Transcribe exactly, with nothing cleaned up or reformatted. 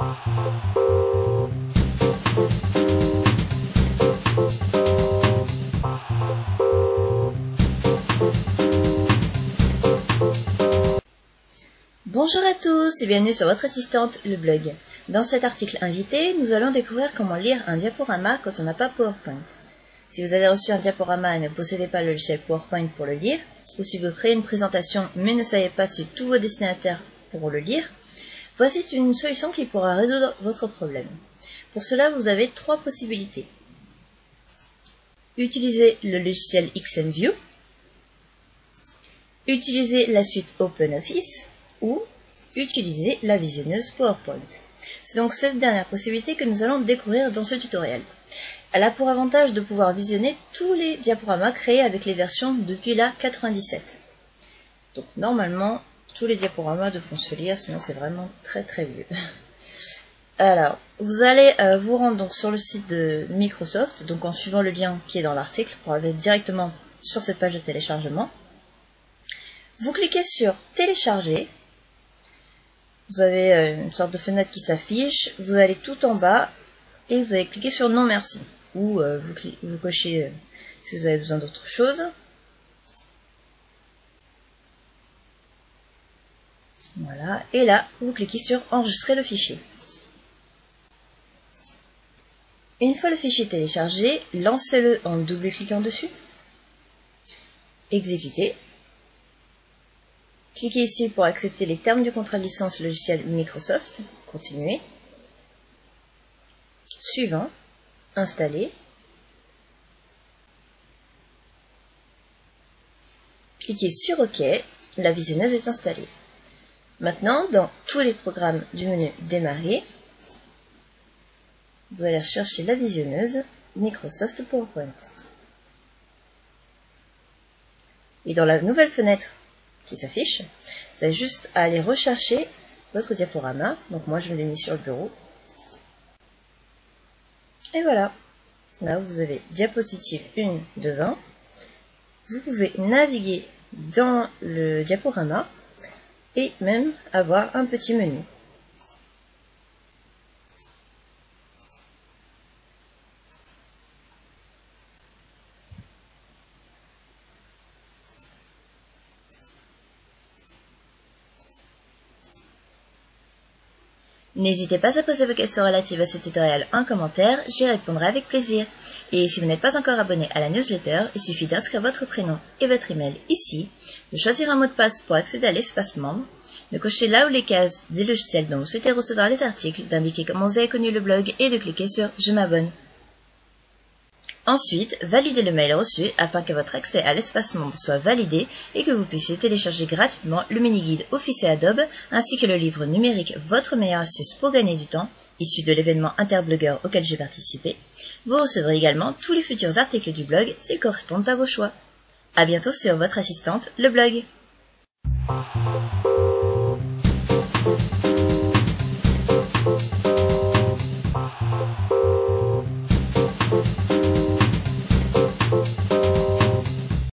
Bonjour à tous et bienvenue sur votre assistante, le blog. Dans cet article invité, nous allons découvrir comment lire un diaporama quand on n'a pas PowerPoint. Si vous avez reçu un diaporama et ne possédez pas le logiciel PowerPoint pour le lire, ou si vous créez une présentation mais ne savez pas si tous vos destinataires pourront le lire, voici une solution qui pourra résoudre votre problème. Pour cela, vous avez trois possibilités. Utilisez le logiciel XNView, utilisez la suite OpenOffice, ou utiliser la visionneuse PowerPoint. C'est donc cette dernière possibilité que nous allons découvrir dans ce tutoriel. Elle a pour avantage de pouvoir visionner tous les diaporamas créés avec les versions depuis la quatre-vingt-dix-sept. Donc normalement, tous les diaporamas devront se lire, sinon c'est vraiment très très vieux. Alors, vous allez euh, vous rendre donc sur le site de Microsoft, donc en suivant le lien qui est dans l'article, pour aller directement sur cette page de téléchargement. Vous cliquez sur Télécharger. Vous avez une sorte de fenêtre qui s'affiche, vous allez tout en bas et vous allez cliquer sur non merci ou euh, vous, vous cochez euh, si vous avez besoin d'autre chose. Voilà, et là vous cliquez sur enregistrer le fichier. Une fois le fichier téléchargé, lancez-le en double-cliquant dessus, exécutez. Cliquez ici pour accepter les termes du contrat de licence logiciel Microsoft. Continuez. Suivant. Installer. Cliquez sur OK. La visionneuse est installée. Maintenant, dans tous les programmes du menu Démarrer, vous allez rechercher la visionneuse Microsoft PowerPoint. Et dans la nouvelle fenêtre qui s'affiche, vous avez juste à aller rechercher votre diaporama. Donc moi je l'ai mis sur le bureau. Et voilà. Là vous avez diapositive un de vingt. Vous pouvez naviguer dans le diaporama et même avoir un petit menu. N'hésitez pas à poser vos questions relatives à ce tutoriel en commentaire, j'y répondrai avec plaisir. Et si vous n'êtes pas encore abonné à la newsletter, il suffit d'inscrire votre prénom et votre email ici, de choisir un mot de passe pour accéder à l'espace membre, de cocher là où les cases des logiciels dont vous souhaitez recevoir les articles, d'indiquer comment vous avez connu le blog et de cliquer sur « Je m'abonne ». Ensuite, validez le mail reçu afin que votre accès à l'espace membre soit validé et que vous puissiez télécharger gratuitement le mini-guide Office et Adobe ainsi que le livre numérique Votre meilleure astuce pour gagner du temps, issu de l'événement Interblogueur auquel j'ai participé. Vous recevrez également tous les futurs articles du blog s'ils correspondent à vos choix. À bientôt sur votre assistante, le blog.